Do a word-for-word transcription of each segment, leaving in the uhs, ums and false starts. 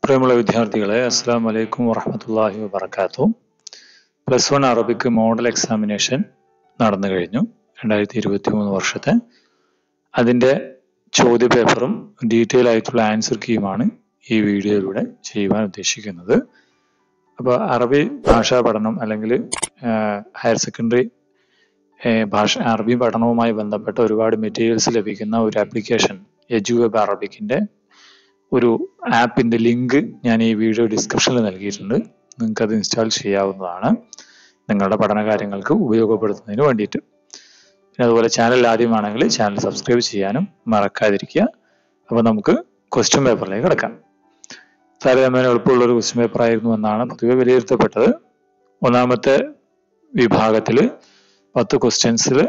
പ്രിയമുള്ള വിദ്യാർത്ഥികളെ, അസ്സലാമു അലൈക്കും വറഹ്മത്തുള്ളാഹി വബറകാതുഹു. Plus one Arabic model examination നടന്നു കഴിഞ്ഞു. രണ്ടായിരത്തി ഇരുപത്തി മൂന്ന് വർഷത്തെ അതിൻ്റെ ചോദ്യപേപ്പറും ഡീറ്റെയിൽ ആയിട്ടുള്ള ആൻസർ കീയുമാണ് ഈ വീഡിയോയിലൂടെ ചെയ്യുവാൻ ഉദ്ദേശിക്കുന്നത്. അപ്പോൾ അറബി ഭാഷാ പഠനം അല്ലെങ്കിൽ ഹയർ സെക്കൻഡറി ഭാഷ അറബി പഠനവുമായി ബന്ധപ്പെട്ട ഒരുപാട് മെറ്റീരിയൽസ് ലഭിക്കുന്ന ഒരു ആപ്ലിക്കേഷൻ എജുവെബ് അറബിക്കിൻ്റെ ഒരു ആപ്പിൻ്റെ ലിങ്ക് ഞാൻ ഈ വീഡിയോ ഡിസ്ക്രിപ്ഷനിൽ നൽകിയിട്ടുണ്ട്. നിങ്ങൾക്കത് ഇൻസ്റ്റാൾ ചെയ്യാവുന്നതാണ് നിങ്ങളുടെ പഠന കാര്യങ്ങൾക്ക് ഉപയോഗപ്പെടുത്തുന്നതിന് വേണ്ടിയിട്ട്. പിന്നെ അതുപോലെ ചാനൽ ആദ്യമാണെങ്കിൽ ചാനൽ സബ്സ്ക്രൈബ് ചെയ്യാനും മറക്കാതിരിക്കുക. അപ്പോൾ നമുക്ക് ക്വസ്റ്റ്യൻ പേപ്പറിലേക്ക് കിടക്കാം. താരതമ്യേന എളുപ്പമുള്ളൊരു ക്വസ്റ്റ്യൻ പേപ്പർ ആയിരുന്നു എന്നാണ് പൊതുവെ വിലയിരുത്തപ്പെട്ടത്. ഒന്നാമത്തെ വിഭാഗത്തിൽ പത്ത് ക്വസ്റ്റ്യൻസിൽ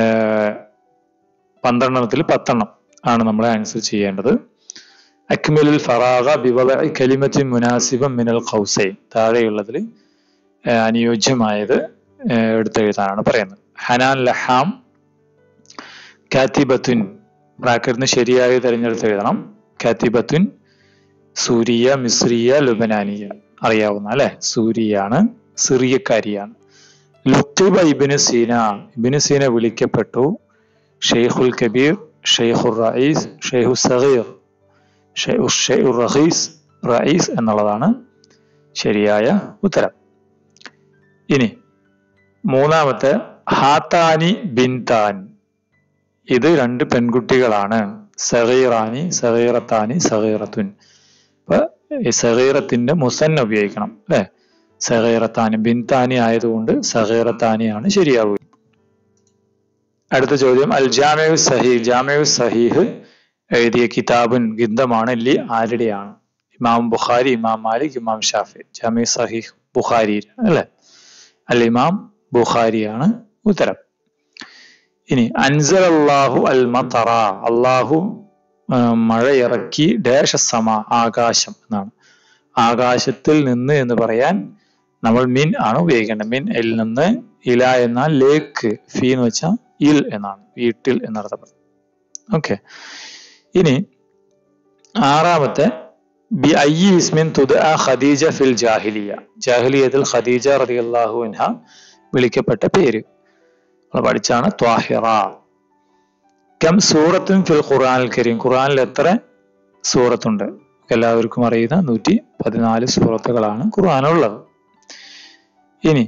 പന്ത്രണ്ടെണ്ണത്തിൽ പത്തെണ്ണം ആണ് നമ്മൾ ആൻസർ ചെയ്യേണ്ടത്. അക്മിലുൽ ഫറാഗ ബിവദഇ കലിമത്തിൻ മുനാസിബൻ മിനൽ ഖൗസൈൻ, താഴെയുള്ളതിൽ അനുയോജ്യമായത് എടുത്തെഴുതാനാണ് പറയുന്നത്. ഹനാൻ ലഹാം കാത്തിബത്തുൻ, ബ്രാക്കറ്റിന് ശരിയായി തിരഞ്ഞെടുത്ത് എഴുതണം. കാത്തിബത്തുൻ സൂരിയ, മിസ്രിയ, ലുബനാനിയ, അറിയാവുന്ന അല്ലെ, സൂരിയാണ്, സിറിയക്കാരിയാണ്. ലുഖിബ ഇബ്നു സീന, ഇബ്നു സീന വിളിക്കപ്പെട്ടു. ഷെയ്ഖുൽ കബീർ, ഷെയ്ഖുർ റഈസ്, ഷെയ്ഖു സഗീർ, ഷെയ്ഖുർ റഖീസ്, റഈസ് എന്നുള്ളതാണ് ശരിയായ ഉത്തരം. ഇനി മൂന്നാമത്തെ ഹാത്താനി ബിൻതാൻ, ഇത് രണ്ട് പെൺകുട്ടികളാണ്. സഗീറാനി, സഗീറത്താനി, സഗീറത്തുൻ. അപ്പൊ സഗീറത്തിന്റെ മുസന്ന ഉപയോഗിക്കണം അല്ലെ. സഗീറത്താനി, ബിൻതാനി ആയതുകൊണ്ട് സഗീറത്താനിയാണ് ശരിയാവുക. അടുത്ത ചോദ്യം, അൽ ജാമിഉ സഹീഹ്, ജാമിഉ സഹീഹ് എഴുതിയ കിതാബുൻ, ഗ്രന്ഥമാണ്, ലി ആരുടെയാണ്? ഇമാം ബുഖാരി, ഇമാം മാലിക്, ഇമാം ഷാഫി. ജാമിഉ സഹീഹ് ബുഖാരി അല്ലെ, അൽ ഇമാം ബുഖാരിയാണ് ഉത്തരം. ഇനി അൻസലല്ലാഹു അൽ മതറ, അള്ളാഹു മഴ ഇറക്കി ഡാഷ സമ, ആകാശം എന്നാണ്. ആകാശത്തിൽ നിന്ന് എന്ന് പറയാൻ നമ്മൾ മിൻ ആണ് ഉപയോഗിക്കേണ്ടത്. മിൻ എൽ നിന്ന്, ഇല എന്നാൽ ലേക്ക്, ഫി എന്ന് വെച്ചാൽ ഇൽ എന്നാണ്, വീട്ടിൽ എന്നർത്ഥം. ഓക്കെ. ഇനി ആറാമത്തെ, ബി അയ്യി ഇസ്മിൻ തുദ്അ ഖദീജ ഫിൽ ജാഹിലിയ, ജാഹിലിയത്തിൽ ഖദീജ റളിയല്ലാഹു അൻഹ വിളിക്കപ്പെട്ട പേര് പഠിച്ചാണ്. ത്വാഹിറ. കം സൂറത്തുൻ ഫിൽ ഖുർആനിൽ കരീം, ഖുർആനിൽ എത്ര സൂറത്തുണ്ട്? എല്ലാവർക്കും അറിയുന്ന നൂറ്റി പതിനാല് സൂറത്തുകളാണ് ഖുർആനിലുള്ളത്. ഇനി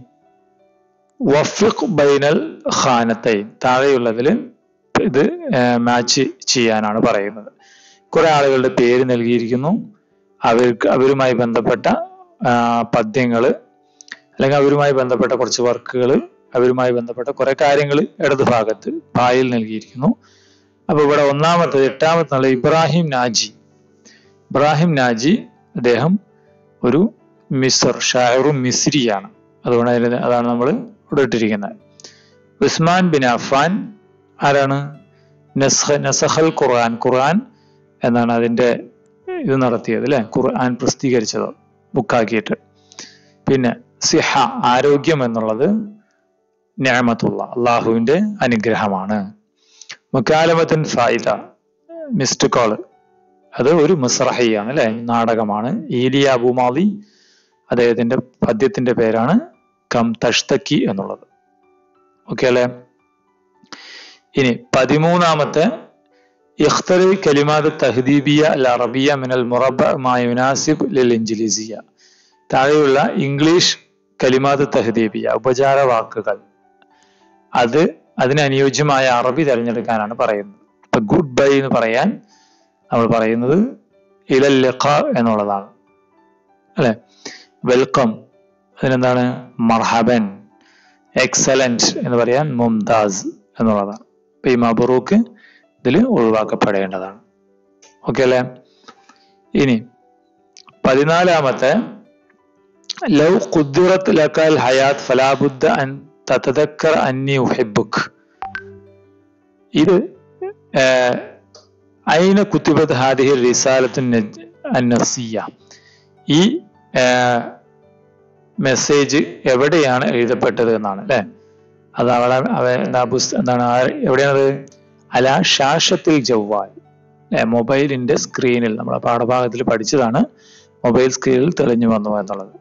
വഫിഖ് ബൈനൽ ഖാനത്തൈൻ, താഴെയുള്ളതിൽ ഇത് മാച്ച് ചെയ്യാനാണ് പറയുന്നത്. കുറെ ആളുകളുടെ പേര് നൽകിയിരിക്കുന്നു. അവർക്ക് അവരുമായി ബന്ധപ്പെട്ട പദ്യങ്ങൾ അല്ലെങ്കിൽ അവരുമായി ബന്ധപ്പെട്ട കുറച്ച് വർക്കുകൾ, അവരുമായി ബന്ധപ്പെട്ട കുറെ കാര്യങ്ങൾ ഇടതു ഭാഗത്ത് പായിൽ നൽകിയിരിക്കുന്നു. അപ്പൊ ഇവിടെ ഒന്നാമത്തത് എട്ടാമത്തെ ഇബ്രാഹിം നാജി. ഇബ്രാഹിം നാജി അദ്ദേഹം ഒരു മിസ്ർ ഷായറും മിസ്രിയാണ്. അതുകൊണ്ട് അതിന് അതാണ് നമ്മൾ ഇവിടെ ഇട്ടിരിക്കുന്നത്. ഉസ്മാൻ ബിൻ അഫ്ഫാൻ ആരാണ്? നസ്ഖ നസഖൽ ഖുർആൻ, ഖുർആൻ എന്നാണ് അതിന്റെ ഇത് നടത്തിയത് അല്ലെ, ഖുർആൻ പ്രസിദ്ധീകരിച്ചത് ബുക്കാക്കിയിട്ട്. പിന്നെ സിഹ, ആരോഗ്യം എന്നുള്ളത് നിഅമത്തുള്ള, അള്ളാഹുവിന്റെ അനുഗ്രഹമാണ്. മുക്കാലമത്തുൻ ഫായിദ, മിസ്ഡ് കോള്, അത് ഒരു മസ്റഹിയാണ് അല്ലെ, നാടകമാണ്. ഈലിയ അബുമാദി, അദ്ദേഹത്തിന്റെ പദ്യത്തിന്റെ പേരാണ് കം തഷ്തക്കി എന്നുള്ളത്. ഓക്കെ അല്ലെ. ഇനി പതിമൂന്നാമത്തെ, ഇഖ്തരി കലിമാത് തഹ്ദീബിയ അൽ അറബിയ മിനൽ മുറബ്ബ മാ യുനാസിബ് ലിൽ ഇൻജിലിസിയ, താഴെയുള്ള ഇംഗ്ലീഷ് കലിമാത് തഹ്ദീബിയ, ഉപചാര വാക്കുകൾ, അത് അതിനനുയോജ്യമായ അറബി തിരഞ്ഞെടുക്കാനാണ് പറയുന്നത്. ഇപ്പൊ ഗുഡ് ബൈ എന്ന് പറയാൻ നമ്മൾ പറയുന്നത് ഇലൽ ലിഖാ എന്നുള്ളതാണ് അല്ലെ. വെൽക്കം അതിനെന്താണ്? മർഹബൻ. എക്സലന്റ് എന്ന് പറയാൻ മുംതാസ് എന്നുള്ളതാണ്. ഇപ്പൊ ഈ മബ്റൂക്ക് ഇതിൽ ഒഴിവാക്കപ്പെടേണ്ടതാണ്. ഓക്കെ അല്ലെ. ഇനി പതിനാലാമത്തെ, ലൗ ഖുദ്ദിറത് ലകൽ ഹയാത്ത് ഫലാ ബുദ്ദ അൻ തതദക്കർ അന്നി ഉഹിബ്ബുക്, ഇത് ഐന കുത്തിബത് ഹാദിഹി റിസാലത്തുൻ അന്നഫ്സിയ, ഈ മെസ്സേജ് എവിടെയാണ് എഴുതപ്പെട്ടത് എന്നാണ് അല്ലെ. അത് അവളെ എന്താണ്, എവിടെയാണത്? അല ഷാഷത്തിൽ ജവ്വാൽ, മൊബൈലിന്റെ സ്ക്രീനിൽ, നമ്മളെ പാഠഭാഗത്തിൽ പഠിച്ചതാണ്. മൊബൈൽ സ്ക്രീനിൽ തെളിഞ്ഞു വന്നു എന്നുള്ളത്.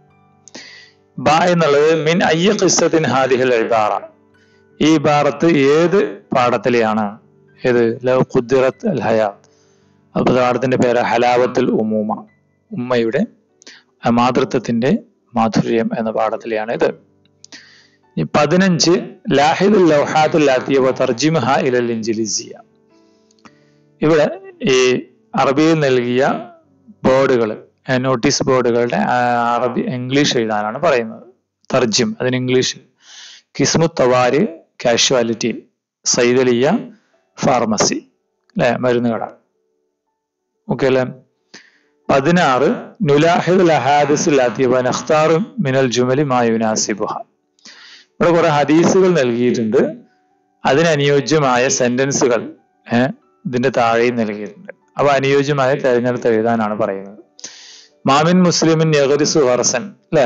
ബ എന്നുള്ളത് മിൻ അയ്യ ഖിസ്സത്തിൻ ഹാദിഹിൽ ഇബാറ. ഈ ഇബാറത്ത് ഏത് പാഠത്തിലെയാണ്? ഏത്? ലൗ ഖുദ്ദിറത്ത് അൽ ഹയാത്ത്. അപ്പൊ പാഠത്തിന്റെ പേര് ഹലാവത്തുൽ ഉമൂമ, ഉമ്മയുടെ മാതൃത്വത്തിന്റെ മാധുര്യം എന്ന പാഠത്തിലെയാണ് ഇത്. ഈ പതിനഞ്ച് ലാഹിദുൽ ലൗഹാത്തുൽ ആതിയ വ തർജിമഹ ഇലൽ ഇൻജിലിസിയ. ഇവിടെ ഈ അറബിയിൽ നൽകിയ ബോർഡുകൾ, നോട്ടീസ് ബോർഡുകളുടെ അറബി ഇംഗ്ലീഷ് എഴുതാനാണ് പറയുന്നത്. തർജിം അതിന് ഇംഗ്ലീഷ്. കിസ്മു തവാരി കാഷ്വാലിറ്റി, സൈദലിയ ഫാർമസി, അല്ലെ, മരുന്ന് കട. ഓക്കെ അല്ലെ. പതിനാറ് നുലാഹിദുൽ അഹാദിസുൽ ആതിയ വ നഖ്താറു മിനൽ ജുമലി മാ യുനാസിബുഹ. ഇവിടെ കുറെ ഹദീസുകൾ നൽകിയിട്ടുണ്ട്, അതിനനുയോജ്യമായ സെന്റൻസുകൾ ഏഹ് ഇതിന്റെ താഴെയും നൽകിയിട്ടുണ്ട്. അപ്പൊ അനുയോജ്യമായ തെരഞ്ഞെടുത്ത് എഴുതാനാണ് പറയുന്നത്. മാമിൻ മുസ്ലിമിൻ യഗ്രിസു ഖർസൻ, അല്ലെ,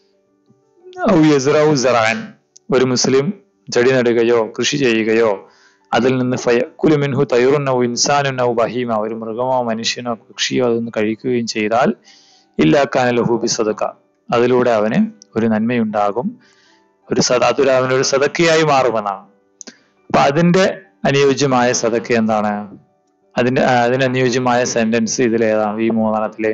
ഔ യസ്റഉ സറഅൻ. ഒരു മുസ്ലിം ചെടി നടുകയോ കൃഷി ചെയ്യുകയോ അതിൽ നിന്ന് ഫയക്കുലു മിൻഹു തൈറുൻ ഔ ഇൻസാനുൻ ഔ ബഹീമ, ഒരു മൃഗമോ മനുഷ്യനോ പക്ഷിയോ അതൊന്ന് കഴിക്കുകയും ചെയ്താൽ ഇല്ലാ കാന ലഹു ബിസദഖ, അതിലൂടെ അവന് ഒരു നന്മയുണ്ടാകും, ഒരു സദ അതൊരു അവനൊരു സദക്കയായി മാറുമെന്നാണ്. അപ്പൊ അതിന്റെ അനുയോജ്യമായ സദക്ക എന്താണ്? അതിന്റെ അതിനനുയോജ്യമായ സെന്റൻസ് ഇതിലേതാണ്? ഈ മൂന്നെണ്ണത്തില്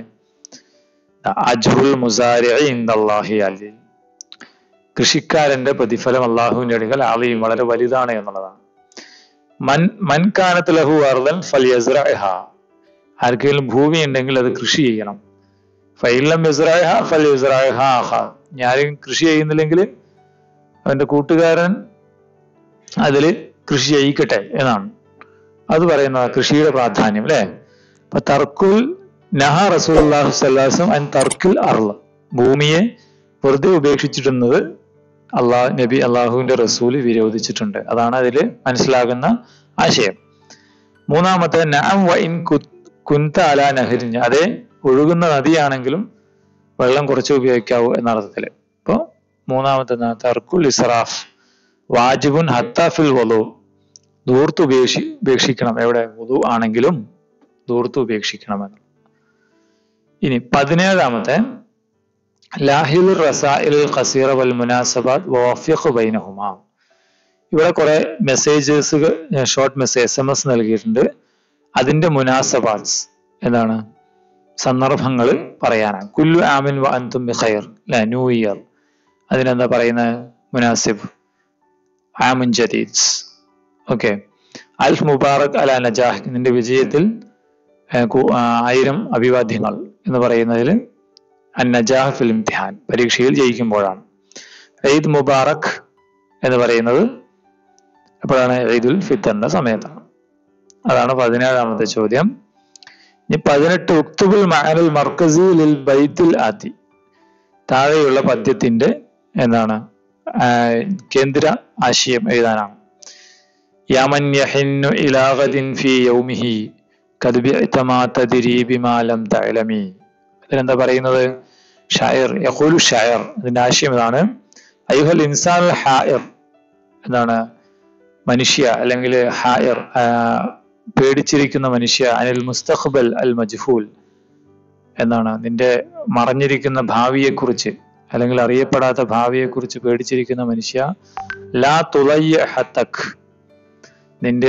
അജ്റുൽ മുസാരിഇ ഇൻദല്ലാഹി അലി, കൃഷിക്കാരന്റെ പ്രതിഫലം അള്ളാഹുവിന്റെ അടുക്കൽ അലീം, വളരെ വലുതാണ് എന്നുള്ളതാണ്. മൻ മൻ കാനത്ത് ലഹു അർദൻ ഫൽയസ്റഅഹ, ആർക്കെങ്കിലും ഭൂമി ഉണ്ടെങ്കിൽ അത് കൃഷി ചെയ്യണം. ഫഇല്ലം യസ്റഅഹ ഫൽയസ്റഅഹ അഖ, ഞാനും കൃഷി ചെയ്യുന്നില്ലെങ്കിൽ അവന്റെ കൂട്ടുകാരൻ അതില് കൃഷി ചെയ്യിക്കട്ടെ എന്നാണ് അത് പറയുന്നത്, കൃഷിയുടെ പ്രാധാന്യം, അല്ലെ. അപ്പൊ തർക്കുൽ നഹ റസൂലുള്ളാഹി സ്വല്ലല്ലാഹു അലൈഹി വസല്ലം അൻ തർക്കുൽ അർള്, ഭൂമിയെ വെറുതെ ഉപേക്ഷിച്ചിട്ടുള്ളത് അള്ളാഹ് നബി അള്ളാഹുവിന്റെ റസൂല് വിരോധിച്ചിട്ടുണ്ട്. അതാണ് അതിൽ മനസ്സിലാകുന്ന ആശയം. മൂന്നാമത്തെ നഅം വ ഇൻ കുൻത അലാ നഹരിൻ, അതേ ഒഴുകുന്ന നദിയാണെങ്കിലും വെള്ളം കുറച്ച് ഉപയോഗിക്കാവൂ എന്ന അർത്ഥത്തില്. ഇപ്പൊ മൂന്നാമത്തെ തർക്കുൽ ഇസ്റാഫ് വാജിബുൻ ഹത്താ ഫിൽ വുളു, ദൂർത്ത് ഉപേക്ഷി ഉപേക്ഷിക്കണം എവിടെ? വുളു ആണെങ്കിലും ദൂർത്ത് ഉപേക്ഷിക്കണമെന്ന്. ഇനി പതിനേഴാമത്തെ ലാഹിദുർ റസാഇൽ ഖസീറ വൽ മുനാസബാത്ത് വവഫിഖ് ബൈനഹുമാ. ഇവിടെ കുറെ messages, short message S M S നൽകിയിട്ടുണ്ട്. അതിന്റെ മുനാസബാത്ത് എന്താണ്? സന്ദർഭങ്ങൾ പറയാനാണ്. കുല്ലു ആമിൻ വ അൻതും ബിഖൈർ, അല്ലെ, ന്യൂ ഇയർ, അതിനെന്താ പറയുന്നത്? മുനാസിബ്, ആമിൻ ജദീദ്. ഓക്കെ. അൽഫ് മുബാറക് അല നജാഹ്, നിന്റെ വിജയത്തിൽ ആയിരം അഭിവാദ്യങ്ങൾ എന്ന് പറയുന്നതിൽ അൻ നജാഹ് ഫിൽ ഇംതിഹാൻ, പരീക്ഷയിൽ ജയിക്കുമ്പോഴാണ്. ഈദ് മുബാറക് എന്ന് പറയുന്നത് എപ്പോഴാണ്? ഈദുൽ ഫിത്തറിന്റെ സമയത്താണ്. അതാണ് പതിനേഴാമത്തെ ചോദ്യം. ഇനി പതിനെട്ട് ഉക്തുബുൽ മഅനൽ മർകസി ലിൽ ബൈത്തുൽ ആതി, താഴെയുള്ള പദ്യത്തിന്റെ എന്താണ് കേന്ദ്ര ആശയം എഴുതാനാണ്. യമൻ യഹിന്നു ഇലാ ഗദിൻ ഫീ യൗമിഹി ഖദ് ബിഅത മാ തദ്രി ബിമാ ലം തഅലമി. ഇതിലെന്താ പറയുന്നത്? ഷായർ യഖൂലു ഷായർ, ഇതിന്റെ ആശയം ഇതാണ്. അയ്യുഹൽ ഇൻസാനുൽ ഹായിർ, എന്താണ്? മനുഷ്യ അല്ലെങ്കിൽ ഹായിർ, പേടിച്ചിരിക്കുന്ന മനുഷ്യ, അനിൽ മുസ്തഖ്ബൽ അൽ മജ്ഹൂൽ, എന്താണ്? നിന്റെ മറഞ്ഞിരിക്കുന്ന ഭാവിയെക്കുറിച്ച് അല്ലെങ്കിൽ അറിയപ്പെടാത്ത ഭാവിയെക്കുറിച്ച് പേടിച്ചിരിക്കുന്ന മനുഷ്യ. ലാ തുളയ്യ ഹത്തക്, നിന്റെ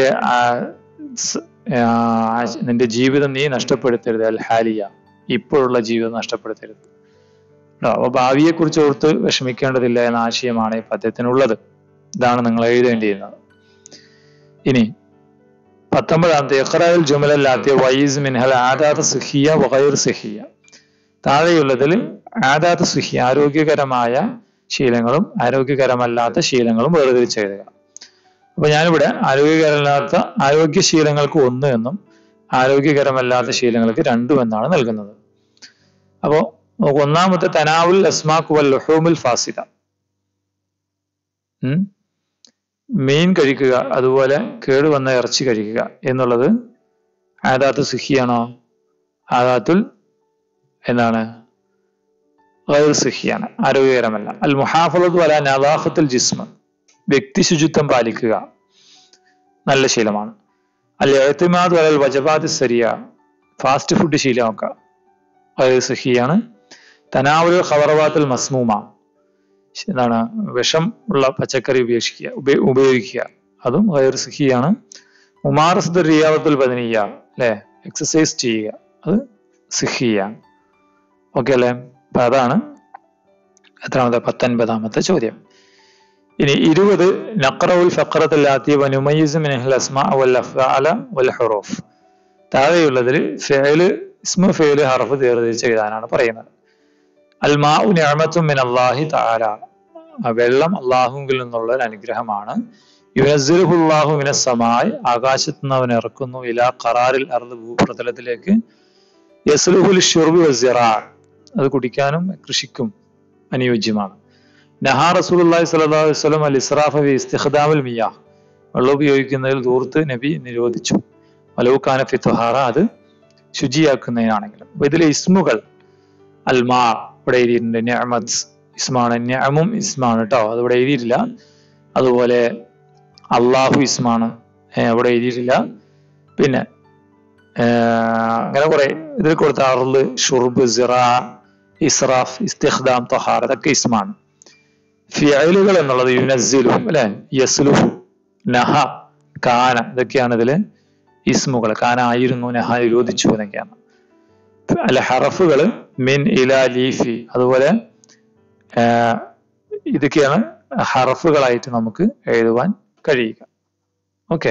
നിന്റെ ജീവിതം നീ നഷ്ടപ്പെടുത്തരുത്. അൽ ഹാലിയ, ഇപ്പോഴുള്ള ജീവിതം നഷ്ടപ്പെടുത്തരുത്. അപ്പൊ ഭാവിയെ കുറിച്ച് ഓർത്ത് വിഷമിക്കേണ്ടതില്ല എന്ന ആശയമാണ് ഈ പദ്യത്തിനുള്ളത്. ഇതാണ് നിങ്ങൾ എഴുതേണ്ടിയിരുന്നത്. ഇനി പത്തൊമ്പതാമത്തെ ഇഖ്റാഉൽ ജുമലൽ ആതിയ വൈസ് മിൻഹൽ ആദാത്ത് സിഹിയ വഗൈർ സിഹിയ, താഴെയുള്ളതിൽ ആദാത്ത് സിഹിയ ആരോഗ്യകരമായ ശീലങ്ങളും ആരോഗ്യകരമല്ലാത്ത ശീലങ്ങളും വേർതിരിച്ചെഴുതുക. അപ്പൊ ഞാനിവിടെ ആരോഗ്യകരമല്ലാത്ത ആരോഗ്യശീലങ്ങൾക്ക് ഒന്ന് എന്നും ആരോഗ്യകരമല്ലാത്ത ശീലങ്ങൾക്ക് രണ്ടും എന്നാണ് നൽകുന്നത്. അപ്പോ ഒന്നാമത്തെ തനാവുൽ അസ്മാഖ് വൽ ലുഹൂമുൽ ഫാസിദ, ഉം മീൻ കഴിക്കുക, അതുപോലെ കേടുവന്ന ഇറച്ചി കഴിക്കുക എന്നുള്ളത് ആദാത്ത് സിഹിയാണോ? ആദാത്തുൽ എന്താണ്? ഗൈർ സിഹിയാണ്, ആരോഗ്യകരമല്ല. അൽ മുഹാഫളത്തു അലാ നദാഫത്തുൽ ജിസ്മ, വ്യക്തി ശുചിത്വം പാലിക്കുക നല്ല ശീലമാണ്. അൽ ഇഅ്തിമാദു അലൽ വജബാത്തി സരിയ, ഫാസ്റ്റ് ഫുഡ് ശീലമാക്കുക. ഗൈറു സഹിയാണ്. തനാവുൽ ഖദറവാത്തുൽ മസ്മൂമ, എന്താണ് വിഷം ഉള്ള പച്ചക്കറി ഉപേക്ഷിക്കുക ഉപയോഗിക്കുക, അതും ഗൈറു സഹിയാണ്. മുമാറസത്തു റിയാദത്തുൽ ബദനിയ്യ, അല്ലെ, എക്സസൈസ് ചെയ്യുക, അത് സിഹിയാണ്. ഓക്കെ അല്ലെ? അപ്പൊ അതാണ് എത്രാമത്തെ പത്തൊൻപതാമത്തെ ചോദ്യം. ഇനി ഇരുപത്, നഖ്റഉൽ ഫഖറത്തുൽ ആതിയ വനുമയ്യിസു മിനൽ അസ്മാ വൽ അഫ്ആല വൽ ഹുറൂഫ്. താഴെയുള്ളതിൽ ഫിഅല്, ഇസ്മു ഫിഅല്, ഹർഫ് വേർതിരിച്ച് എഴുതാനാണ് പറയുന്നത്. അൽ മാഉ നിഅമത്തുൻ മിനല്ലാഹി തആല, വെള്ളം അല്ലാഹുവിൽ നിന്നുള്ള ഒരു അനുഗ്രഹമാണ്. യുനസ്സിലുഹുല്ലാഹു മിനസ് സമാഇ, ആകാശത്ത് നിന്ന് അവൻ ഇറക്കുന്നു. ഇലാ ഖറാറിൽ അർദ്, ഭൂപ്രതലത്തിലേക്ക്. യസ്ലുഹു ലിശ്ശുർബി വസ്സിറാ, അത് കുടിക്കാനും കൃഷിക്കും അനുയോജ്യമാണ്. നഹാ റസൂലുള്ളാഹി സ്വല്ലല്ലാഹു അലൈഹി വസല്ലം അൽ ഇസ്റാഫ ഫി ഇസ്തിഖ്ദാമിൽ മിയാഹ്, വെള്ളം ഉപയോഗിക്കുന്നതിൽ ധൂർത്ത് നബി നിരോധിച്ചു. വലൗ കാന ഫി തുഹാറ, അത് ശുചിയാക്കുന്നതിനാണെങ്കിലും. അപ്പൊ ഇതിലെ ഇസ്മുകൾ അൽ മാ ഇവിടെ എഴുതിയിട്ടുണ്ട്, നിഅമത്ത് ഇസ്മാണ്, നിഅമും ഇസ്മാണ് കേട്ടോ, അത് ഇവിടെ എഴുതിയിട്ടില്ല. അതുപോലെ അള്ളാഹു ഇസ്മാണ്, ഇവിടെ എഴുതിയിട്ടില്ല. പിന്നെ അങ്ങനെ കുറെ ഇതിൽ കൊടുത്ത അർള്, ഷുർബ്, സിറാ, ഇസ്റാഫ്, ഇസ്തിഖ്ദാം, ത്വഹാറ, ഇതൊക്കെ ഇസ്മാണ്. ഫിഅലുകൾ എന്നുള്ളത് യുനസ്സിലു, അല്ലെ, യസ്ലുഹു, നഹ, കാന, ഇതൊക്കെയാണ് ഇതില് ഇസ്മുകൾ. കാന ആയിരുന്നു, നഹ നിരോധിച്ചു എന്നൊക്കെയാണ്. അല്ല ഹറഫുകൾ മിൻ, ഇല, ലീഫി, അതുപോലെ ഇതൊക്കെയാണ് ഹറഫുകളായിട്ട് നമുക്ക് എഴുതുവാൻ കഴിയുക. ഓക്കെ.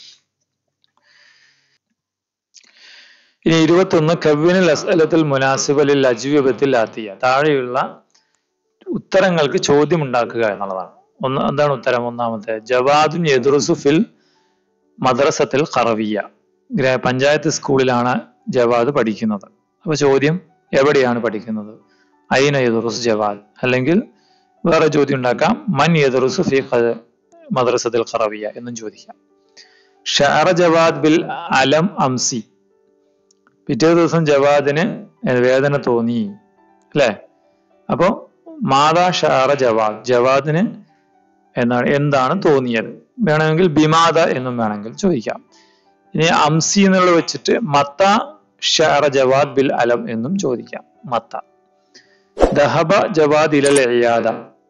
ഇനി ഇരുപത്തൊന്ന്, കവ്വിനുൽ അസ്അലത്തുൽ മുനാസിബ ലിൽ അജ്വിബത്തിൽ ആതിയ, താഴെയുള്ള ഉത്തരങ്ങൾക്ക് ചോദ്യം ഉണ്ടാക്കുക എന്നുള്ളതാണ്. ഒന്ന് എന്താണ് ഉത്തരം? ഒന്നാമത്തെ, ജവാദുൻ യദ്റുസു ഫിൽ മദ്രസത്തിൽ ഖറവിയ, പഞ്ചായത്ത് സ്കൂളിലാണ് ജവാദ് പഠിക്കുന്നത്. അപ്പൊ ചോദ്യം, എവിടെയാണ് പഠിക്കുന്നത്? ഐന യദ്റുസ് ജവാദ്, അല്ലെങ്കിൽ വേറെ ചോദ്യം ഉണ്ടാക്കാം, മൻ യദ്റുസു ഫി മദ്രസത്തിൽ ഖറവിയ എന്നും ചോദിക്കാം. ഷഅറ ജവാദ് ബിൽ അലം അംസി, പിറ്റേ ദിവസം ജവാദിന് വേദന തോന്നി, അല്ലെ? അപ്പൊ മാതാ ഷഅറ ജവാദ്, ജവാദിന് എന്താണ് എന്താണ് തോന്നിയത്? വേണമെങ്കിൽ ബിമാദ എന്നും വേണമെങ്കിൽ ചോദിക്കാം. ഇനി അംസി എന്നുള്ളത് വെച്ചിട്ട് മത്ത ഷഅറ ജവാദ് ബിൽ അലം എന്നും ചോദിക്കാം. മത്ത. ദഹബ ജവാദ് ഇലൽ ഇയാദ,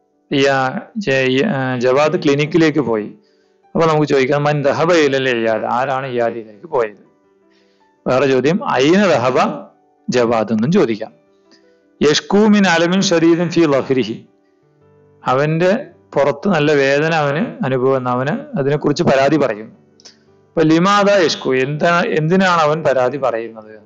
ജവാദ് ക്ലിനിക്കിലേക്ക് പോയി. അപ്പൊ നമുക്ക് ചോദിക്കാം, മൻ ദഹബ ഇലൽ ഇയാദ, ആരാണ് ഇയാദിലേക്ക് പോയത്? വേറെ ചോദ്യം, ഐന ദഹബ ജവാദ് എന്നും ചോദിക്കാം. യഷ്കൂ മിൻ അലമിൻ ഷദീദിൻ ഫി ലഹ്രിഹി, അവന്റെ പുറത്ത് നല്ല വേദന അവന് അനുഭവം, അവന് അതിനെക്കുറിച്ച് പരാതി പറയുന്നു. അപ്പൊ ലിമാദ യഷ്കൂ, എന്താ എന്തിനാണ് അവൻ പരാതി പറയുന്നത് എന്നാണ്.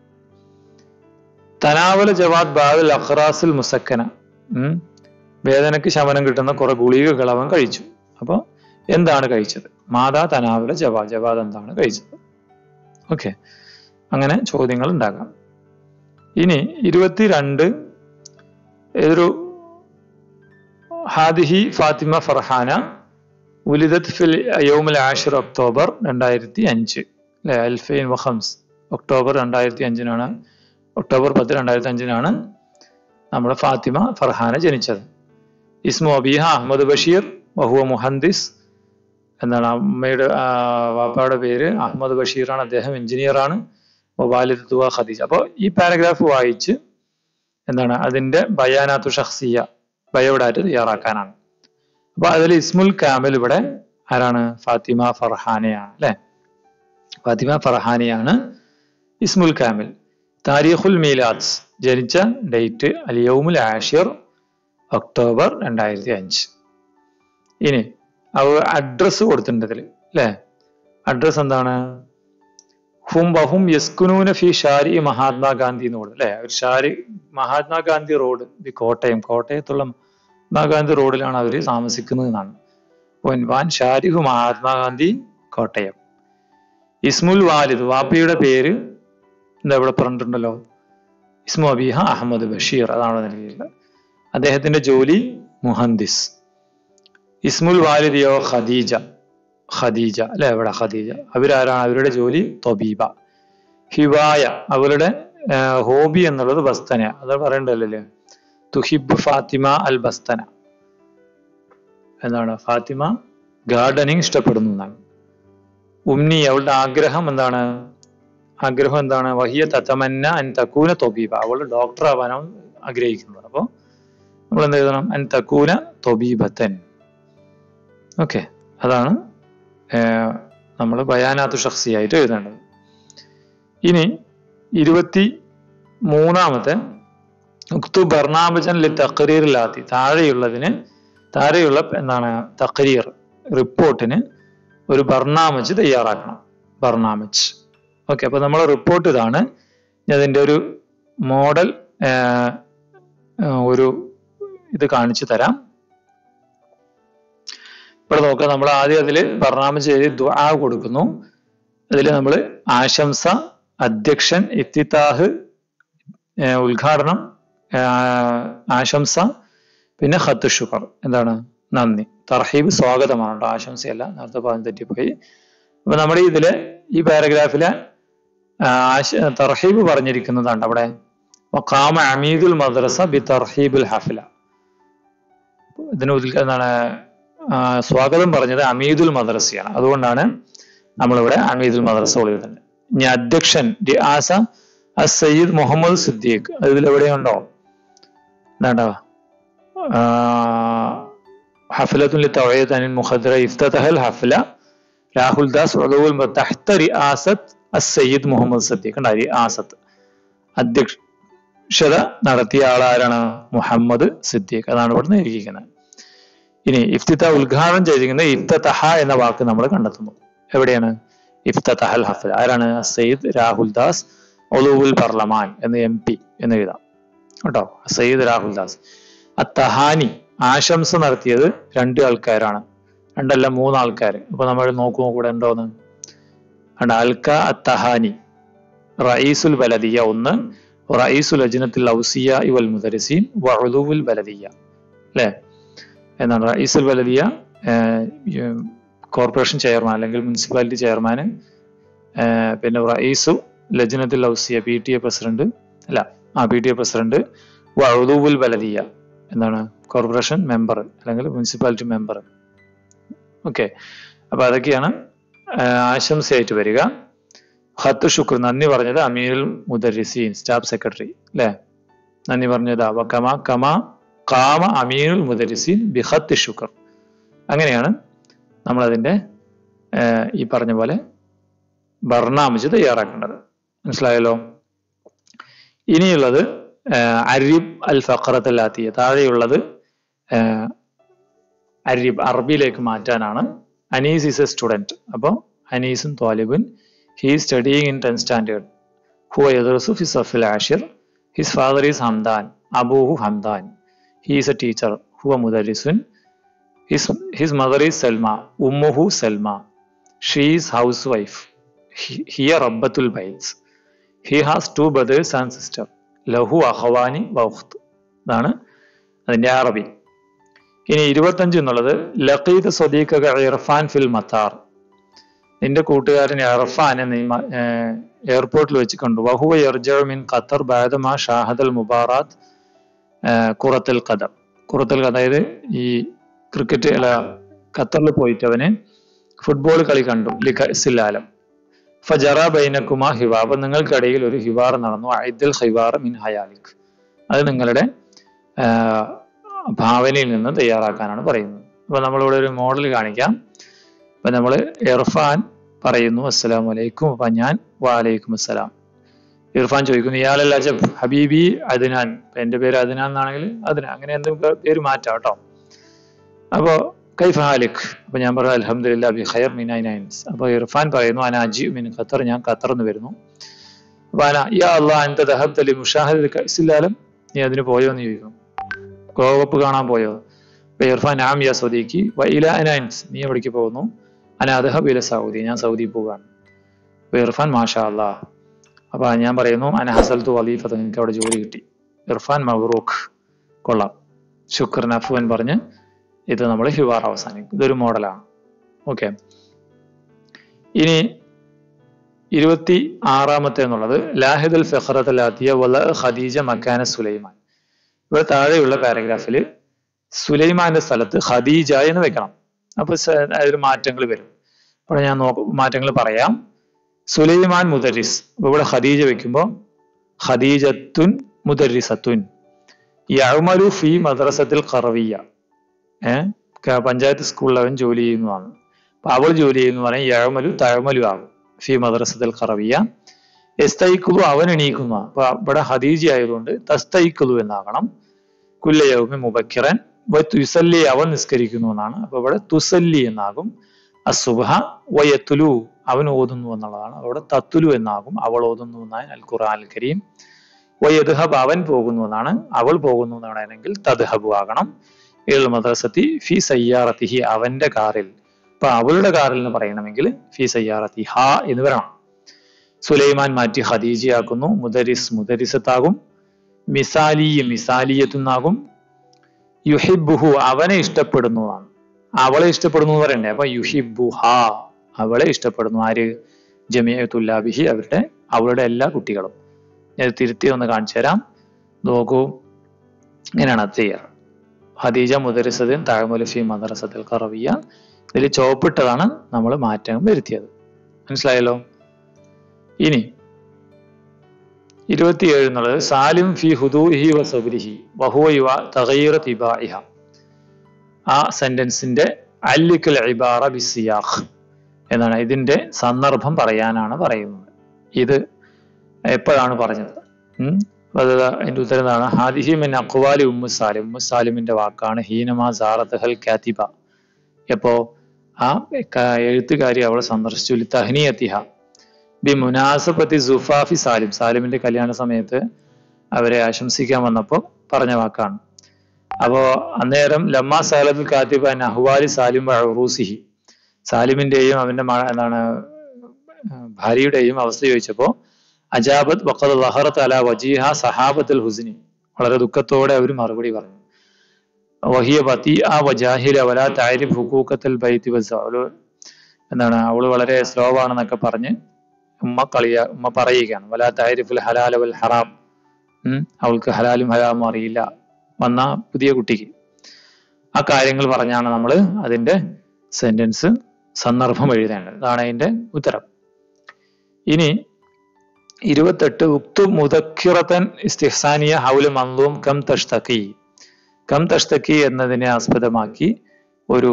തനാവല ജവാദ് ബാദൽ അഖ്റാസിൽ മുസക്കന, ഉം വേദനയ്ക്ക് ശമനം കിട്ടുന്ന കുറെ ഗുളികകൾ അവൻ കഴിച്ചു. അപ്പൊ എന്താണ് കഴിച്ചത്? മാതാ തനാവല ജവാദ്, ജവാദ് എന്താണ് കഴിച്ചത്? ഓക്കെ, അങ്ങനെ ചോദ്യങ്ങൾ ഉണ്ടാകാം. ഇനി ഇരുപത്തിരണ്ട്, ഏതൊരു ഹാദിഹി ഫാത്തിമ ഫർഹാന ഉലിദത് ഫിൽ യൗമുൽ ആഷിർ, ഒക്ടോബർ രണ്ടായിരത്തി അഞ്ച്, അല്ലെ, അൽഫൈൻ വഖംസ്, ഒക്ടോബർ രണ്ടായിരത്തി അഞ്ചിനാണ് ഒക്ടോബർ പത്ത് രണ്ടായിരത്തി അഞ്ചിനാണ് നമ്മുടെ ഫാത്തിമ ഫർഹാന ജനിച്ചത്. ഇസ്മു അബീഹ അഹമ്മദ് ബഷീർ വഹുവ മുഹന്ദിസ്, എന്താണ് അമ്മയുടെ വാപ്പയുടെ പേര് അഹമ്മദ് ബഷീറാണ്, അദ്ദേഹം എഞ്ചിനീയർ ആണ്. വാലിദത്തുഹ ഖദീജ. അപ്പോൾ ഈ പാരഗ്രാഫ് വായിച്ച് എന്താണ് അതിന്റെ ബയാനാത്തു ഷഖ്സിയ, ബയോഡാറ്റ തയ്യാറാക്കാനാണ്. അപ്പൊ അതിൽ ഇസ്മുൽ കാമിൽ ഇവിടെ ആരാണ്? ഫാത്തിമ ഫർഹാനയാണ്, അല്ലെ? ഫാത്തിമ ഫർഹാനയാണ് ഇസ്മുൽ കാമിൽ. താരീഖുൽ മീലാദ്, ജനിച്ച ഡേറ്റ് അൽ യൗമുൽ ആഷിർ, ഒക്ടോബർ രണ്ടായിരത്തി അഞ്ച്. ഇനി അവ അഡ്രസ് കൊടുത്തിട്ടുണ്ട് ഇതിൽ, അല്ലെ? അഡ്രസ് എന്താണ്? ഹും വഹും യസ്കുനൂന ഫി ഷാരി മഹാത്മാഗാന്ധി എന്ന് കൊടുത്തു, അല്ലെ? ഒരു ഷാരി മഹാത്മാഗാന്ധി റോഡ്, ഈ കോട്ടയം, കോട്ടയത്തുള്ള മഹാത്മാഗാന്ധി റോഡിലാണ് അവർ താമസിക്കുന്നത് എന്നാണ്. പൊൻവാൻ ഷാരിഹു മഹാത്മാഗാന്ധി, കോട്ടയം. ഇസ്മുൽ വാലിദ്, വാപ്പയുടെ പേര് എന്താ ഇവിടെ പറഞ്ഞിട്ടുണ്ടല്ലോ, ഇസ്മു അബീഹ അഹമ്മദ് ബഷീർ, അതാണ് നൽകിയിട്ടുള്ളത്. അദ്ദേഹത്തിന്റെ ജോലി മുഹന്ദിസ്. ഇസ്മുൽ വാലിദിയോ ഖദീജ, ഖദീജ, അല്ലെ? ഇവിടെ ഖദീജ. അവരാരാണ്? അവരുടെ ജോലി തൊബീബ. ഹിവായ, അവരുടെ ഹോബി എന്നുള്ളത് ബസ്തന, അത് പറയണ്ടല്ലേ, തുഹിബ് ഫാത്തിമ അൽ ബസ്തന, എന്താണ്? ഫാത്തിമ ഗാർഡനിങ് ഇഷ്ടപ്പെടുന്നു എന്നാണ്. ഉമ്നി, അവളുടെ ആഗ്രഹം എന്താണ്? ആഗ്രഹം എന്താണ്? വഹിയ തതമന്ന അൻ തകൂന തൊബീബ, അവൾ ഡോക്ടർ ആവാനാണ് ആഗ്രഹിക്കുന്നത്. അപ്പോൾ നമ്മൾ എന്ത് എഴുതണം? അൻ തകൂന തൊബീബത്തൻ. ഓക്കെ, അതാണ് നമ്മൾ ബയാനാത്തു ഷഖ്സിയായിട്ട് എഴുതേണ്ടത്. ഇനി ഇരുപത്തി മൂന്നാമത്തെ ഉക്തു ബർനാമജൻ ലി തഖ്രീറിലാത്തി, താഴെയുള്ളതിന് താഴെയുള്ള എന്താണ് തഖ്രീർ റിപ്പോർട്ടിന് ഒരു ബർനാമജ് തയ്യാറാക്കണം. ബർനാമജ്. ഓക്കെ, അപ്പൊ നമ്മൾ റിപ്പോർട്ട് ഇതാണ്. അതിൻ്റെ ഒരു മോഡൽ ഒരു ഇത് കാണിച്ചു തരാം. ഇവിടെ നോക്കാം. നമ്മൾ ആദ്യം അതിൽ ബർനാമജ് എഴുതി ദുആ കൊടുക്കുന്നു. അതിൽ നമ്മൾ ആശംസ, അധ്യക്ഷൻ, ഇഫ്തിതാഹ്, ഉദ്ഘാടനം, ആശംസ, പിന്നെ ഖത്ത് ശുക്ർ, എന്താണ് നന്ദി. തർഹീബ് സ്വാഗതമാണ്, ആശംസയല്ല, നേരത്തെ പറഞ്ഞു തെറ്റിപ്പോയി. അപ്പൊ നമ്മുടെ ഇതില് ഈ പാരഗ്രാഫിലെ ആശ തർഹീബ് പറഞ്ഞിരിക്കുന്നതാണ് അവിടെ. ഖാമ അമീദുൽ മദ്രസ ബി തർഹീബുൽ ഹഫ്ല. ഇതിന് എന്താണ് സ്വാഗതം പറഞ്ഞത് അമീദുൽ മദ്രസയാണ്. അതുകൊണ്ടാണ് നമ്മളിവിടെ അമീദുൽ മദ്രസ എഴുതുന്നത്. ഇനി അധ്യക്ഷൻ റിആസ അസ്-സയ്യിദ് മുഹമ്മദ് സിദ്ദീഖ്, ഇതിലെവിടെയുണ്ടോ? എന്താ ഹഫ്ലത്തുൻ ലിതൗഇയത്ത് അനിൽ മുഖദ്ദറ ഇഫ്തതഹൽ ഹഫ്ല രാഹുൽ ദാസ് ഉദുൽ തഹ്ത റിആസത്ത് അസ്-സയ്യിദ് മുഹമ്മദ് സിദ്ദീഖ്. ഉണ്ട് റിആസത്ത്, അധ്യക്ഷത നടത്തിയ ആളാരാണ്? മുഹമ്മദ് സിദ്ദീഖ്. അതാണ് ഇവിടെ എഴുതിയിരിക്കുന്നത്. ഇനി ഇഫ്തിത ഉദ്ഘാടനം ചെയ്തിരിക്കുന്നത് ഇഫ്തതഹ എന്ന വാക്ക് നമ്മൾ കണ്ടെത്തുന്നു. എവിടെയാണ്? ഇഫ്തതഹൽ ഹഫ്ല. ആരാണ്? സയ്യിദ് രാഹുൽ ദാസ് ഉദുൽ പാർലമാൻ എന്ന് എം പി എന്ന് എഴുതാം കേട്ടോ. സയ്യിദ് രാഹുൽ ദാസ്. അത്തഹാനി, ആശംസ നടത്തിയത് രണ്ട് ആൾക്കാരാണ്, രണ്ടല്ല മൂന്ന് ആൾക്കാർ. അപ്പൊ നമ്മൾ നോക്കുമ്പോൾ കൂടെ ഉണ്ടോന്ന് കണ്ട. അൽക്ക അത്തഹാനി റഈസുൽ ബലദിയ ഒന്ന്, റഈസുൽ അജ്നത്തുൽ ഔസിയ വൽ മുദരിസീൻ വഉദുൽ ബലദിയ, അല്ലേ? എന്നാണ് റഈസുൽ ബലദിയ കോർപ്പറേഷൻ ചെയർമാൻ അല്ലെങ്കിൽ മുനിസിപ്പാലിറ്റി ചെയർമാന്, പിന്നെ റഈസു ലജ്നത്തുൽ ഔസിയ പി ടി എ പ്രസിഡന്റ്, അല്ല ആ പി ടി എ പ്രസിഡന്റ്, വഉദുൽ ബലദിയ എന്താണ് കോർപ്പറേഷൻ മെമ്പർ അല്ലെങ്കിൽ മുനിസിപ്പാലിറ്റി മെമ്പർ. ഓക്കെ, അപ്പൊ അതൊക്കെയാണ് ആശംസയായിട്ട് വരിക. ഖത്ത് ശുക്ർ, നന്ദി പറഞ്ഞത് അമീറുൽ മുദരിസീൻ സ്റ്റാഫ് സെക്രട്ടറി, അല്ലേ? നന്ദി പറഞ്ഞത് കമാ കമാ ഖാമ അമീറുൽ മുദരിസീൻ ബി ഖത്ത് ശുക്ർ. അങ്ങനെയാണ് നമ്മളതിന്റെ ഈ പറഞ്ഞ പോലെ ബർനാമജ് തയ്യാറാക്കേണ്ടത്. മനസ്സിലായല്ലോ? ഇനിയുള്ളത് അരിബ് അൽ ഫഖറത്തുൽ ആതിയ, താഴെയുള്ളത് അരിബ് അറബിയിലേക്ക് മാറ്റാനാണ്. Anees is a student. അപ്പോൾ അനീസും ത്വാലിബുൻ. He is studying in tenth standard. ഹുവ യദ്റസു ഫി സഫിൽ ആഷിർ. His father is Hamdan. അബൂഹു ഹംദാൻ. He is a teacher. ഹുവ മുദരിസുൻ. His his mother is Salma. ഉമ്മുഹു സൽമ. She is housewife. ഹിയ റബ്ബത്തുൽ ബൈത്സ്. He has two brothers and sister. ലഹു അഖവാനി വഖ്ത്. ഇതാണ് അതിന്റെ അറബി. ഇനി ഇരുപത്തഞ്ച് എന്നുള്ളത് ലഖീദ് സ്വദീഖക ഇർഫാൻ ഫിൽ മത്താർ. നിന്റെ കൂട്ടുകാരൻ ഇർഫാനെ നീ എയർപോർട്ടിൽ വെച്ച് കണ്ടു. വഹുവ യർജഉ മിൻ ഖത്തർ ബഅദമാ ഷാഹദൽ മുബാറാത്ത് ഖുറത്തുൽ ഖദം. ഖുറത്തുൽ ഖദം, അതായത് ഈ ക്രിക്കറ്റ് അല്ല ഖത്തറിൽ പോയിട്ട് അവന് ഫുട്ബോൾ കളി കണ്ടു. ലിഖസിലാലം ഫജറ ബൈനക്കുമാ ഹിവാർ. അപ്പൊ നിങ്ങൾക്കിടയിൽ ഒരു ഹിവാർ നടന്നു. ഐദൽ ഹിവാർ മിൻ ഹയാലിക്. അത് നിങ്ങളുടെ ഭാവനയിൽ നിന്ന് തയ്യാറാക്കാനാണ് പറയുന്നത്. അപ്പൊ നമ്മളിവിടെ ഒരു മോഡൽ കാണിക്കാം. അപ്പൊ നമ്മൾ ഇർഫാൻ പറയുന്നു അസ്സലാമു അലൈക്കും. അപ്പൊ ഞാൻ വഅലൈക്കും അസ്സലാം. ഇർഫാൻ ചോദിക്കുന്നു ഇയാളല്ല ഹബീബി അദ്നാൻ. എന്റെ പേര് അദ്നാൻ എന്നാണെങ്കിൽ അദ്നാൻ, അങ്ങനെ എന്തെങ്കിലും പേര് മാറ്റാം കേട്ടോ. അപ്പോ കൈഫ ഹാലിക്. അപ്പൊ ഞാൻ പറഞ്ഞു അൽഹംദുലില്ലാ ബി ഖൈർ മിൻ ഐനൈൻസ്. അപ്പൊ ഇർഫാൻ പറയുന്നു അന അജി മിൻ ഖത്തർ. ഞാൻ ഖത്തറിൽ നിന്ന് വരുന്നു. അപ്പൊ അന യാ അല്ലാഹ് അൻത ദഹബ്ത ലി മുഷാഹദതി കഅസിലാലം. നീ അതിന് പോയോ എന്ന് ചോദിക്കുന്നു. ലോകകപ്പ് കാണാൻ പോയോ? അപ്പൊ ഇർഫാൻ ആം യാ സ്വദീഖി വ ഇല ഐനൈൻസ്. നീ എവിടേക്ക് പോകുന്നു? അന അദ്ഹബ് ഇല സൗദി. ഞാൻ സൗദി പോകാണ്. അപ്പൊ ഇർഫാൻ മാഷാ അല്ലാഹ്. അപ്പൊ ഞാൻ പറയുന്നു അന ഹസൽതു വലീഫത. എനിക്ക് അവിടെ ജോലി കിട്ടി. ഇർഫാൻ മബ്റൂഖ്. കൊള്ളാം, ശുക്രൻ, അഫ്വൻ പറഞ്ഞ് ഇത് നമ്മൾ ഹിവാർ അവസാനിക്കും. ഇതൊരു മോഡലാണ്. ഓക്കെ, ഇനി ഇരുപത്തി ആറാമത്തെ എന്നുള്ളത് ലാഹിദുൽ ഫഖറത്തുൽ ആതിയ വല ഖദീജ മക്കാന സുലൈമാൻ. ഇവിടെ താഴെയുള്ള പാരഗ്രാഫിൽ സുലൈമാന്റെ സ്ഥലത്ത് ഖദീജ എന്ന് വെക്കണം. അപ്പൊ അതിൽ മാറ്റങ്ങൾ വരും. അപ്പോൾ ഞാൻ നോക്ക മാറ്റങ്ങൾ പറയാം. സുലൈമാൻ മുദരിസ്. അപ്പൊ ഇവിടെ ഖദീജ വെക്കുമ്പോൾ ഖദീജത്തുൻ മുദരിസത്തുൻ യഅ്മലു ഫി മദ്രസത്തിൽ ഖറവിയ്യ. ഏഹ് പഞ്ചായത്ത് സ്കൂളിൽ അവൻ ജോലി ചെയ്യുന്നതാണ്. അപ്പൊ അവൾ ജോലി ചെയ്യുന്ന പറയാൻ യഅ്മലു തഅ്മലു ആകും. ഫി മദ്രസത്തിൽ ഖറവിയ്യ. യസ്തൈഖുദു അവൻ എണീക്കുന്ന. അപ്പൊ ഇവിടെ ഖദീജ ആയതുകൊണ്ട് തസ്തൈഖുദു എന്നാകണം. കുല്ല യൗമി മുബക്കിറൻ വതുസല്ലി അവൻ നിസ്കരിക്കുന്നു എന്നാണ്. അപ്പൊ ഇവിടെ തുസല്ലി എന്നാകും. അസുബ്ഹ വയത്തുലു അവൻ ഓതുന്നു എന്നുള്ളതാണ്. അവിടെ തത്തുലു എന്നാകും. അവൾ ഓതുന്നു എന്നാണ് അൽ ഖുർആൻ അൽ കരീം. വയദ്ഹബ് അവൻ പോകുന്നു എന്നാണ്. അവൾ പോകുന്നു എന്നാണെങ്കിൽ തദ്ഹബു ആകണം. ഇൽ മദ്രസത്തി ഫി സയ്യാറത്തിഹി അവന്റെ കാറിൽ. അപ്പൊ അവളുടെ കാറിൽ എന്ന് പറയണമെങ്കിൽ ഫി സയ്യാറത്തി ഹ എന്ന് വരണം. സുലൈമാൻ മാറ്റി ഖദീജയാക്കുന്നു. മുദരിസ് മുദരിസത്താകും. മിസാലി മിസാലിയത്തുന്നാകും. യുഹിബ്ബുഹു അവനെ ഇഷ്ടപ്പെടുന്നതാണ്. അവളെ ഇഷ്ടപ്പെടുന്നു എന്ന് പറയണ്ടേ. അപ്പൊ യുഹിബ്ബുഹ അവളെ ഇഷ്ടപ്പെടുന്നു. ആര്? ജമിഅത്തുല്ലാബിഹി അവരുടെ അവളുടെ എല്ലാ കുട്ടികളും. ഞാൻ തിരുത്തി ഒന്ന് കാണിച്ചു തരാം. നോക്കൂ, ഇങ്ങനെയാണ് അത് ചെയ്യാറ്. ഖദീജ മുദരിസത്തിൻ തഅ്മലു ഫി മദ്രസത്തിൽ ഖറവിയ്യ. ഇതിൽ ചോപ്പിട്ടതാണ് നമ്മൾ മാറ്റം വരുത്തിയത്. മനസ്സിലായല്ലോ? ഇനി ഇരുപത്തിയേഴ് എന്നുള്ളത് സാലിം ഫി ഹുദൂഇഹി വ സബ്രിഹി വഹുവ യുവ തഗയ്യുറ തിബാഇഹ. ആ സെന്റൻസിന്റെ അല്ലിക്കൽ ഇബാറ ബിസിയാഖ് എന്നാണ്. ഇതിന്റെ സന്ദർഭം പറയാനാണ് പറയുന്നത്. ഇത് എപ്പോഴാണ് പറഞ്ഞത്? ഉം അതിന്റെ ഉത്തരം എന്താണ്? ഹാദിഹി മിൻ അഖ്വാലി ഉമ്മു സാലിം. ഉമ്മു സാലിമിന്റെ വാക്കാണ്. ഹീനമാ സാറത്തുഹൽ കാതിബ. എപ്പോ ആ എഴുത്തുകാരി അവളെ സന്ദർശിച്ചു. ലി തഹ്നിയതിഹ ബി മുനാസബത്തി സുഫാഫി സാലിം. സാലിമിന്റെ കല്യാണ സമയത്ത് അവരെ ആശംസിക്കാൻ വന്നപ്പോൾ പറഞ്ഞ വാക്കാണ്. അപ്പോ അന്നേരം ലമ്മാ സാലത്തുൽ കാതിബ അൻ അഹ്വാലി സാലിം വ ഉറൂസിഹി. സാലിമിന്റെയും അവന്റെ എന്താണ് ഭാര്യയുടെയും അവസ്ഥ ചോദിച്ചപ്പോ അജാബത്ത് വഖദ് ലഹറത് അലാ വജീഹ സഹാബത്തുൽ ഹുസ്നി. വളരെ ദുഃഖത്തോടെ അവർ മറുപടി പറഞ്ഞു. വഹിയ ബതിഅ വജാഹില വലാ തഅരിഫ് ഹുഖൂഖത്തുൽ ബൈതി വസഅലു. എന്താണ് അവള് വളരെ സ്ലോ ആണെന്നൊക്കെ പറഞ്ഞ് ഉമ്മ കളിയ ഉമ്മ പറയുകയാണ്. വലാ തഅരിഫുൽ ഹലാല വൽ ഹറാം. ഉം അവൾക്ക് ഹലാലും ഹറാമും അറിയില്ല. വന്ന പുതിയ കുട്ടിക്ക് ആ കാര്യങ്ങൾ പറഞ്ഞാണ് നമ്മൾ അതിന്റെ സെന്റൻസ് സന്ദർഭം എഴുതേണ്ടത്. അതാണ് അതിന്റെ ഉത്തരം. ഇനി ഇരുപത്തെട്ട് ഉക്തു മുദക്കിറത്തൻ ഇസ്തിഹ്സാനിയ ഹൗല മൻദൂം കം തഷ്തഖി. കം തഷ്തഖി എന്നതിനെ ആസ്പദമാക്കി ഒരു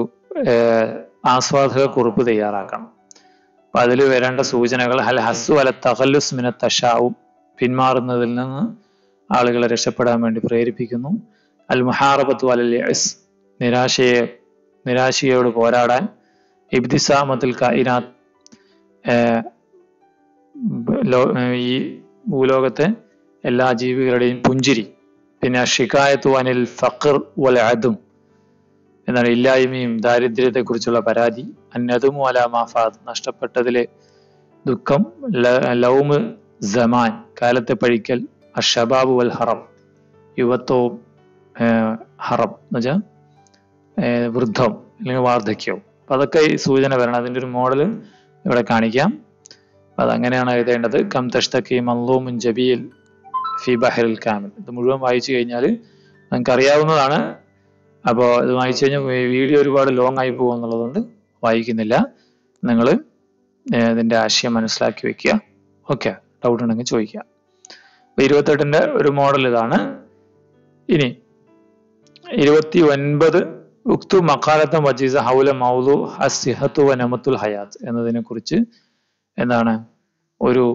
ആസ്വാദക കുറിപ്പ് തയ്യാറാക്കണം. അപ്പൊ അതിൽ വരേണ്ട സൂചനകൾ ഹൽ ഹസ്സു അല തഖല്ലുസ് മിന തശാഉം പിന്മാറുന്നതിൽ നിന്ന് ആളുകളെ രക്ഷപ്പെടാൻ വേണ്ടി പ്രേരിപ്പിക്കുന്നു. അൽ മുഹാറബത്തു അലൽ യഅസ് നിരാശയെ നിരാശയോട് പോരാടാൻ. ഇബ്തിസാമത്തുൽ കായിനാത്ത് ഈ ഭൂലോകത്തെ എല്ലാ ജീവികളുടെയും പുഞ്ചിരി. പിന്നെ ഷികായത്തു അനിൽ ഫഖർ വൽ അദം എന്നാണ് ഇല്ലായ്മയും ദാരിദ്ര്യത്തെ കുറിച്ചുള്ള പരാതി. അന്നതും അല മാഫാദ് നഷ്ടപ്പെട്ടതിലെ ദുഃഖം. ലൗമ് സമാൻ കാലത്തെ പഴിക്കൽ. അഷബാബു വൽ ഹറം യുവത്വവും ഹറം എന്ന് വെച്ചാൽ വൃദ്ധം അല്ലെങ്കിൽ വാർദ്ധക്യവും. അപ്പൊ അതൊക്കെ ഈ സൂചന വരണം. അതിൻ്റെ ഒരു മോഡല് ഇവിടെ കാണിക്കാം. അതങ്ങനെയാണ് എഴുതേണ്ടത്. കം തഷ്തഖി മൻളൂമുൻ ജബീൽ ഫി ബഹറിൽ കാമിൽ. ഇത് മുഴുവൻ വായിച്ചു കഴിഞ്ഞാൽ നമുക്ക് അറിയാവുന്നതാണ്. അപ്പോൾ ഇത് വായിച്ചു കഴിഞ്ഞാൽ വീഡിയോ ഒരുപാട് ലോങ് ആയി പോകും എന്നുള്ളതുകൊണ്ട് വായിക്കുന്നില്ല. നിങ്ങൾ ഇതിന്റെ ആശയം മനസ്സിലാക്കി വെക്കുക. ഓക്കെ, ഡൗട്ട് ഉണ്ടെങ്കിൽ ചോദിക്കുക. അപ്പൊ ഇരുപത്തെട്ടിന്റെ ഒരു മോഡൽ ഇതാണ്. ഇനി ഇരുപത്തി ഒൻപത് ഉക്തു മഖാലത്തൻ വജീസ ഹൗല മൗലു അസ്സിഹത്തു വ നമത്തുൽ ഹയാത്ത് എന്നതിനെ കുറിച്ച് എന്താണ് ഒരു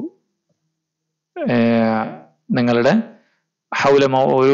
നിങ്ങളുടെ ഹൗല ഒരു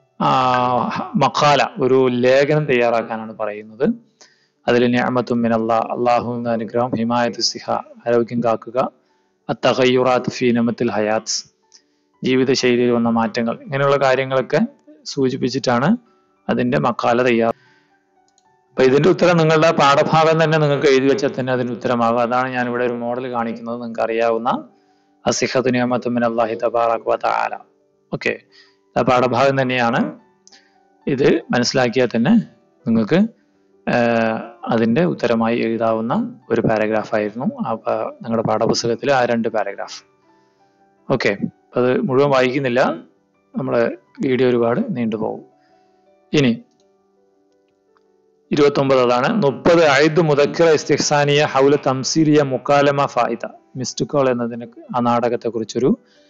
മഖാല ഒരു ലേഖനം തയ്യാറാക്കാനാണ് പറയുന്നത്. അതിൽ നിഅമത്തും മിനല്ലാഹ് അള്ളാഹുവിന്റെ അനുഗ്രഹം, ഹിമായത്ത് സിഹ ആരോഗ്യം കാക്കുക, അത്തഗയ്യുറാത്ത് ഫീ നമത്തുൽ ഹയാത്ത് ജീവിതശൈലിയിൽ വന്ന മാറ്റങ്ങൾ, ഇങ്ങനെയുള്ള കാര്യങ്ങളൊക്കെ സൂചിപ്പിച്ചിട്ടാണ് അതിന്റെ മഖാല തയ്യാർ. അപ്പൊ ഇതിന്റെ ഉത്തരം നിങ്ങളുടെ പാഠഭാഗം തന്നെ നിങ്ങൾക്ക് എഴുതി വെച്ചാൽ തന്നെ അതിന്റെ ഉത്തരമാകും. അതാണ് ഞാൻ ഇവിടെ ഒരു മോഡൽ കാണിക്കുന്നത്. നിങ്ങൾക്ക് അറിയാവുന്ന അസിഹത്തു നിഅമത്തു മിനല്ലാഹി തബാറക വ തആല. ഓക്കെ, ആ പാഠഭാഗം തന്നെയാണ്. ഇത് മനസ്സിലാക്കിയാൽ തന്നെ നിങ്ങൾക്ക് അതിന്റെ ഉത്തരമായി എഴുതാവുന്ന ഒരു പാരഗ്രാഫ് ആയിരുന്നു നിങ്ങളുടെ പാഠപുസ്തകത്തിലെ ആ രണ്ട് പാരഗ്രാഫ്. ഓക്കെ, അത് മുഴുവൻ വായിക്കുന്നില്ല, നമ്മുടെ വീഡിയോ ഒരുപാട് നീണ്ടുപോകും. ഇനി ഇരുപത്തൊമ്പത് അതാണ്. മുപ്പത് ഐദ് മുദക്കിറ ഇസ്തിഹ്സാനിയ ഹൗല തംസീലിയ മുക്കാലമ ഫായിദ. മിസ്ഡ് കോൾ എന്നതിന് ആ നാടകത്തെ കുറിച്ചൊരു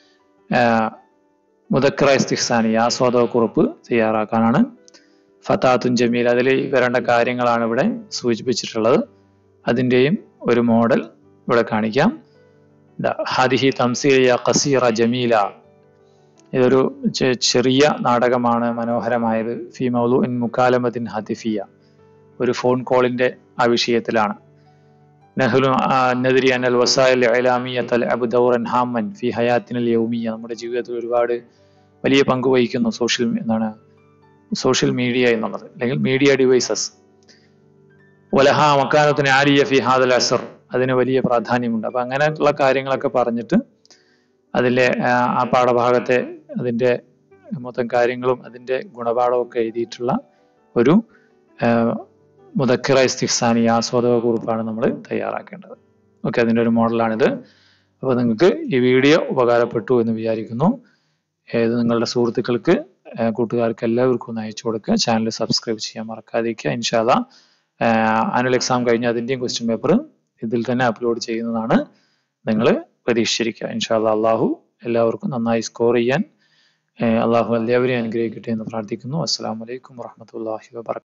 മുദക്കിറ ഇസ്തിഹ്സാനിയ ആസ്വാദകുറിപ്പ് തയ്യാറാക്കാനാണ്. ഫതാത്തുൻ ജമീൽ, അതിൽ വരേണ്ട കാര്യങ്ങളാണ് ഇവിടെ സൂചിപ്പിച്ചിട്ടുള്ളത്. അതിൻ്റെയും ഒരു മോഡൽ ഇവിടെ കാണിക്കാം. ഹാദിഹി തംസീലിയ ഖസീറ ജമീല, ഇതൊരു ചെറിയ നാടകമാണ്, മനോഹരമായത്. ഫി മൗലൂഇൻ മുക്കാലമത്തിൻ ഹതിഫിയ, ഒരു ഫോൺ കോളിന്റെ ആ വിഷയത്തിലാണ്. നഹ്ലു നദ്രി അനൽ വസായിൽ ഇലാമിയ തൽഅബ് ദൗറൻ ഹാമൻ ഫി ഹയാത്തിനൽ യൗമിയ, നമ്മുടെ ജീവിതത്തിൽ ഒരുപാട് വലിയ പങ്ക് വഹിക്കുന്നു സോഷ്യൽ എന്താണ് സോഷ്യൽ മീഡിയ എന്നുള്ളത്, അല്ലെങ്കിൽ മീഡിയ ഡിവൈസസ്. വലഹ മക്കാനത്തിന് ആലിയ ഫി ഹാദൽ അസർ, അതിന് വലിയ പ്രാധാന്യമുണ്ട്. അപ്പൊ അങ്ങനെയുള്ള കാര്യങ്ങളൊക്കെ പറഞ്ഞിട്ട് അതിലെ ആ പാഠഭാഗത്തെ അതിൻ്റെ മൊത്തം കാര്യങ്ങളും അതിൻ്റെ ഗുണപാഠവും ഒക്കെ എഴുതിയിട്ടുള്ള ഒരു മുദക്കിറ ഇസ്തിഹ്സാനി ആസ്വാദക കുറിപ്പാണ് നമ്മൾ തയ്യാറാക്കേണ്ടത്. ഓക്കെ, അതിൻ്റെ ഒരു മോഡലാണിത്. അപ്പോൾ നിങ്ങൾക്ക് ഈ വീഡിയോ ഉപകാരപ്പെട്ടു എന്ന് വിചാരിക്കുന്നു. ഏത് നിങ്ങളുടെ സുഹൃത്തുക്കൾക്ക്, കൂട്ടുകാർക്ക് എല്ലാവർക്കും ഒന്ന് അയച്ചു കൊടുക്കുക. ചാനൽ സബ്സ്ക്രൈബ് ചെയ്യാൻ മറക്കാതിരിക്കുക. ഇൻഷാ അല്ലാഹ് ആനുവൽ എക്സാം കഴിഞ്ഞ് അതിൻ്റെയും ക്വസ്റ്റ്യൻ പേപ്പർ ഇതിൽ തന്നെ അപ്ലോഡ് ചെയ്യുന്നതാണ്. നിങ്ങൾ പ്രതീക്ഷിച്ചിരിക്കുക. ഇൻഷാ അല്ലാഹ് അള്ളാഹു എല്ലാവർക്കും നന്നായി സ്കോർ ചെയ്യാൻ അള്ളാഹു എല്ലാവരെയും അനുഗ്രഹിക്കട്ടെ എന്ന് പ്രാർത്ഥിക്കുന്നു. അസ്സലാമു അലൈക്കും വറഹ്മത്തുള്ളാഹി വബറകാതുഹു.